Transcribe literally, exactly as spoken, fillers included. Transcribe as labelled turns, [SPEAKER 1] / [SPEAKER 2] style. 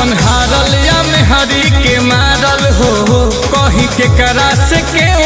[SPEAKER 1] अपन हारल या में हरी के मारल हो कही के करा से के